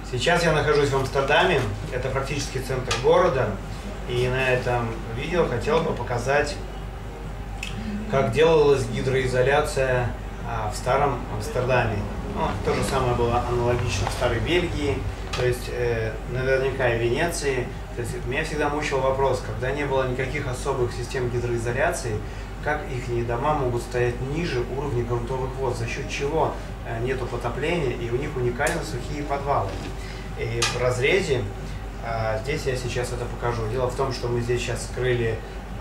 Сейчас я нахожусь в Амстердаме, это практически центр города, и на этом видео хотел бы показать, как делалась гидроизоляция в старом Амстердаме. Ну, то же самое было аналогично в старой Бельгии, то есть наверняка и Венеции. То есть меня всегда мучил вопрос, когда не было никаких особых систем гидроизоляции, как их дома могут стоять ниже уровня грунтовых вод, за счет чего нету потопления и у них уникально сухие подвалы. И в разрезе, здесь я сейчас это покажу. Дело в том, что мы здесь сейчас скрыли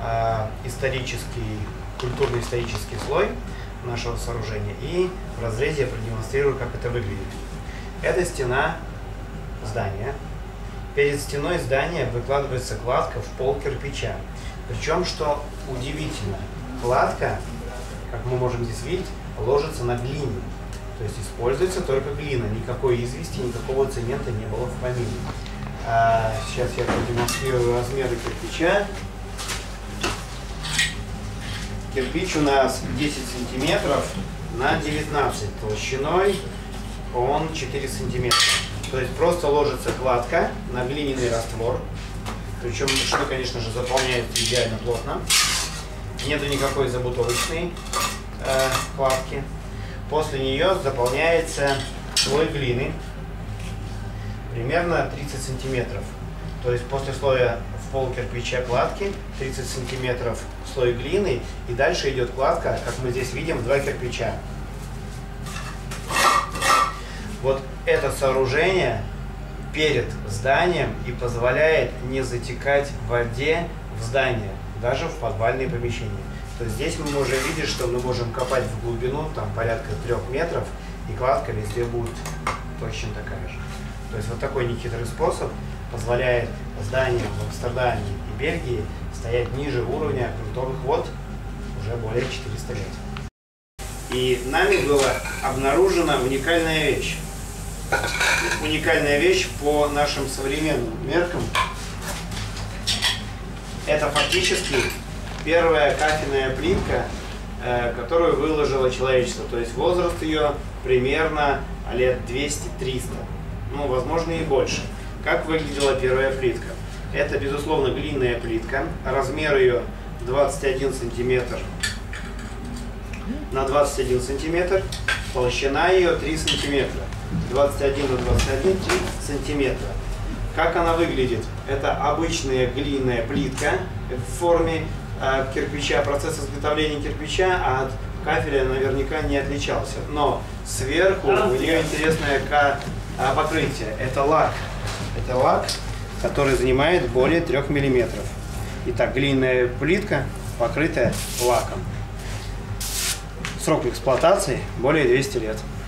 культурно-исторический слой нашего сооружения, и в разрезе я продемонстрирую, как это выглядит. Это стена здания. Перед стеной здания выкладывается кладка в пол кирпича. Причем, что удивительно, кладка, как мы можем здесь видеть, ложится на глине. То есть используется только глина, никакой извести, никакого цемента не было в помине. Сейчас я продемонстрирую размеры кирпича. Кирпич у нас 10 сантиметров на 19, толщиной он 4 сантиметра. То есть просто ложится кладка на глиняный раствор, причем что, конечно же, заполняется идеально плотно. Нету никакой забутовочной кладки. После нее заполняется слой глины примерно 30 сантиметров. То есть после слоя в пол кирпича кладки 30 сантиметров слой глины, и дальше идет кладка, как мы здесь видим, в 2 кирпича. Вот это сооружение перед зданием и позволяет не затекать в воде в здание, даже в подвальные помещения. То есть здесь мы можем видеть, что мы можем копать в глубину, там порядка 3 метров, и кладка везде будет точно такая же. То есть вот такой нехитрый способ позволяет зданиям в Амстердаме и Бельгии стоять ниже уровня грунтовых вод уже более 400 лет. И нами была обнаружена уникальная вещь. Уникальная вещь по нашим современным меркам. Это фактически первая кафельная плитка, которую выложило человечество. То есть возраст ее примерно лет 200-300. Ну, возможно, и больше. Как выглядела первая плитка? Это, безусловно, глиняная плитка. Размер ее 21 сантиметр на 21 сантиметр. Толщина ее 3 сантиметра. 21 на 21, 3 сантиметра. Как она выглядит? Это обычная глиняная плитка в форме кирпича. Процесс изготовления кирпича от кафеля наверняка не отличался. Но сверху у нее интересное покрытие. Это лак. Это лак, который занимает более 3 миллиметров. Итак, глиняная плитка, покрытая лаком. Срок эксплуатации более 200 лет.